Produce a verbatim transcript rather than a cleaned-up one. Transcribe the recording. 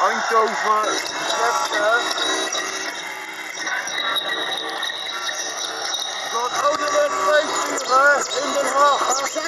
Eindhoven, Zepter. Zo'n ouderwets feestvieren in Den Haag.